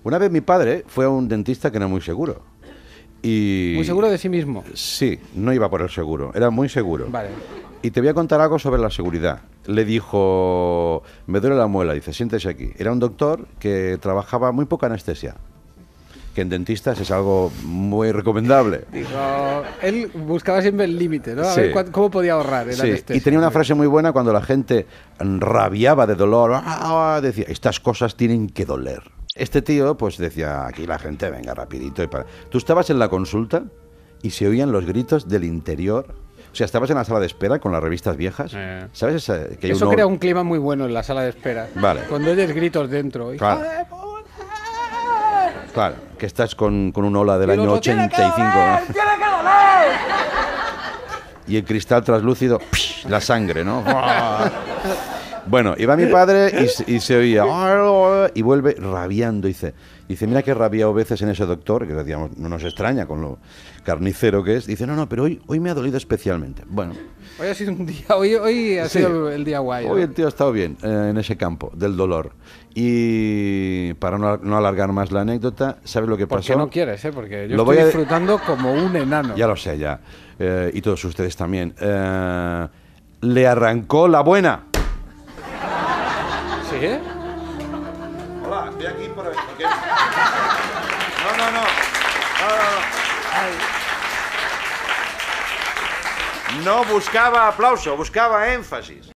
Una vez mi padre fue a un dentista que era muy seguro. Y... Muy seguro de sí mismo. Sí, no iba por el seguro, era muy seguro. Vale. Y te voy a contar algo sobre la seguridad. Le dijo, me duele la muela, dice, siéntese aquí. Era un doctor que trabajaba muy poca anestesia, que en dentistas es algo muy recomendable. Digo, él buscaba siempre el límite, ¿no? A Sí. ver cómo podía ahorrar el Sí, anestesia. y tenía una frase muy buena cuando la gente rabiaba de dolor, decía, estas cosas tienen que doler. Este tío, pues decía, aquí la gente, venga, rapidito. Tú estabas en la consulta y se oían los gritos del interior. O sea, estabas en la sala de espera con las revistas viejas. ¿Sabes? Que hay Eso crea un clima muy bueno en la sala de espera. Vale. Cuando oyes gritos dentro. Claro. ¡Hijo de puta! Claro, que estás con un ola del Y año luego, 85. ¡Tiene que doler! ¿no? ¡Tiene que doler! Y el cristal translúcido, la sangre, ¿no? Bueno, iba mi padre y se oía, y vuelve rabiando, dice, mira qué rabiado veces en ese doctor, que decíamos, no nos extraña con lo carnicero que es. Dice, no, pero hoy me ha dolido especialmente. Bueno. Hoy ha sido un día, hoy ha sido el día guay, ¿no? Hoy el tío ha estado bien en ese campo del dolor. Y para no alargar más la anécdota, ¿sabes lo que pasó? Porque no quieres, ¿eh? Porque yo Lo estoy voy a- disfrutando como un enano. Ya lo sé, ya. Y todos ustedes también. Le arrancó la buena. ¿Sí? Hola, estoy aquí por... No buscaba aplauso, buscaba énfasis.